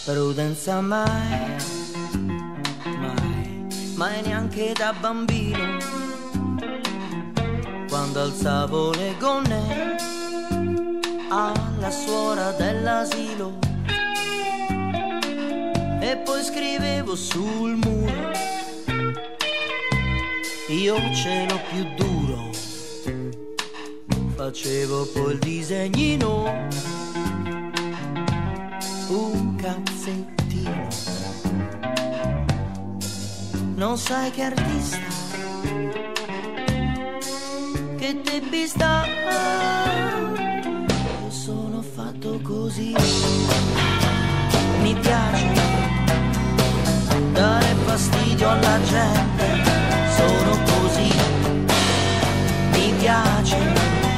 prudenza mai, mai, mai neanche da bambino, quando alzavo le gonne alla suora dell'asilo e poi scrivevo sul muro: io ce l'ho più duro. Facevo poi il disegnino, un cazzettino. Non sai che artista, che te bista, io sono fatto così. Mi piace dare fastidio alla gente, sono così. Mi piace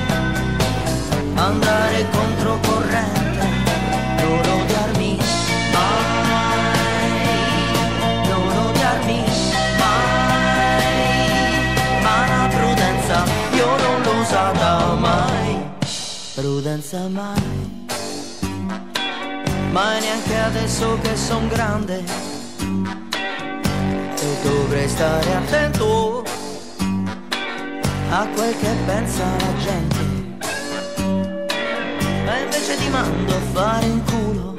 andare controcorrente, non odiarmi mai, non odiarmi mai, ma la prudenza io non l'ho usata mai, prudenza mai, mai neanche adesso che son grande e dovrei stare attento a quel che pensa la gente. E invece ti mando a fare un culo,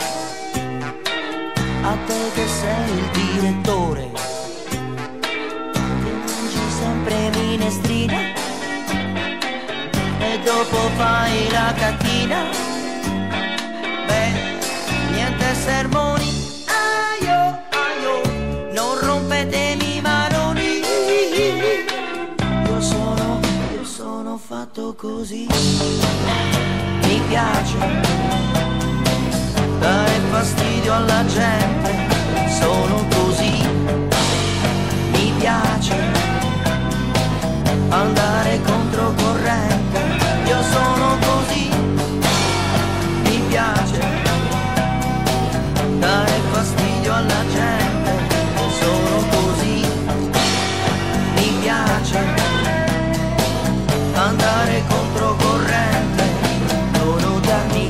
a te che sei il direttore, che mangi sempre minestrina e dopo fai la cacchina. Beh, niente sermoni, aio, aio, non rompetemi i maroni. Io sono fatto così. Mi piace dare fastidio alla gente, sono così. Mi piace andare controcorrente, io sono così. Mi piace dare fastidio alla gente, sono così. Mi piace andare controcorrente, non odiarmi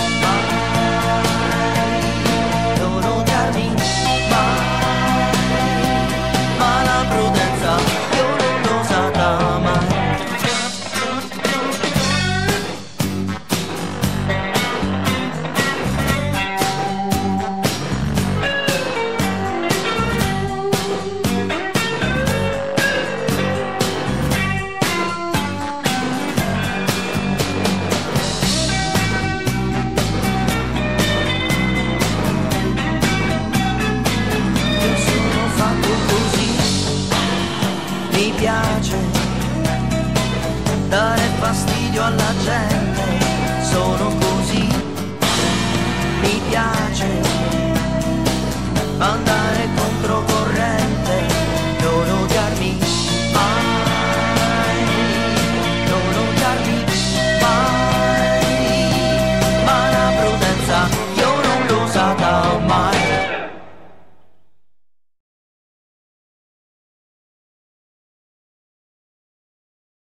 mai, non odiarmi mai, ma la prudenza io non l'ho usata mai. Mi piace dare fastidio alla gente, sono così. Mi piace andare